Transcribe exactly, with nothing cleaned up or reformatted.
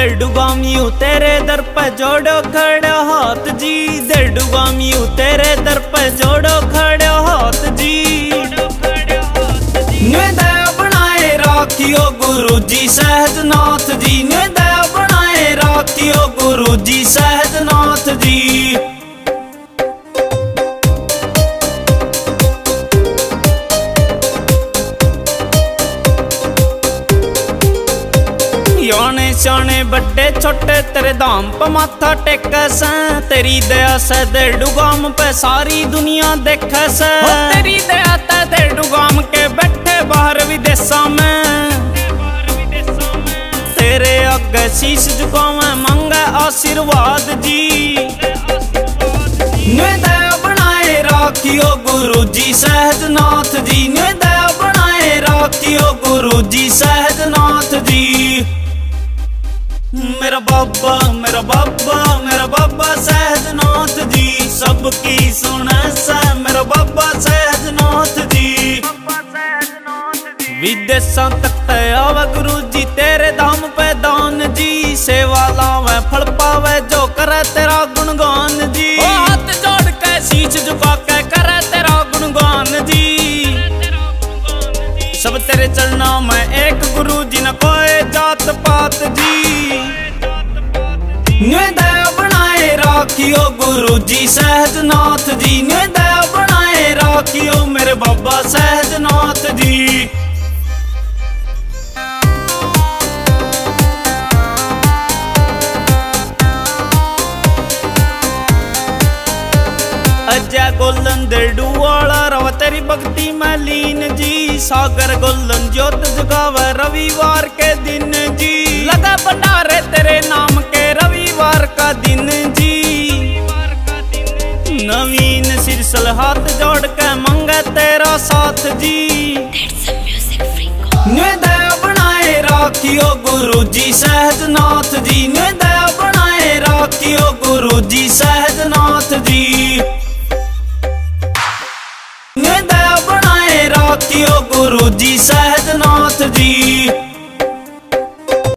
डुगामियों तेरे दर पे जोड़ो खड़े हाथ जी, दे डुगामियों तेरे दर पे जोड़ो खड़े हाथ जी। दया बनाए राखियो गुरु जी सहजनाथ जी, दया बनाए राखियो गुरु जी सहजनाथ जी। याने शाने बड़े छोटे तेरे धाम पे माथा टेके से, तेरी दया से दे डुगाम पे सारी दुनिया देखे से। तेरी दया ते दे डुगाम के बैठे बाहर विदेशा में, तेरे आगे शीश झुकावे मांगे आशीर्वाद जी। दया बनाए राखियो गुरु जी सहजनाथ जी, दया बनाए राखियो गुरु जी सहजनाथ जी। मेरा बाबा मेरा बाबा मेरा बाबा सहजनाथ जी, सबकी सुने से मेरा बाबा सहजनाथ जी। विदेशा तक आवे गुरु जी तेरे धाम पे दान जी, सेवा लावे फल पावे जो करे तेरा गुणगान जी। हाथ जोड़ के शीश झुका के करे तेरा गुणगान जी। सब तेरे चरणों में एक गुरु जी न कोई जात पात जी। दया बनाए राखियो गुरु जी सहजनाथ जी, दया बनाए राखियो मेरे बाबा सहजनाथ जी। अजय गोलन दे डुवाला रव तेरी भक्ति में लीन जी, सागर गोलन ज्योत जगावे रविवार के दिन जी। लगा भंडारे तेरे नाम के रविवार का दिन जी। नवीन सिरसल हाथ जोड़ के मंगे तेरा साथ जी। दया बनाए राखियो गुरु जी सहजनाथ जी, दया बनाए राखियो गुरु जी सहजनाथ जी। दया बनाए राखियो गुरु जी सहजनाथ जी।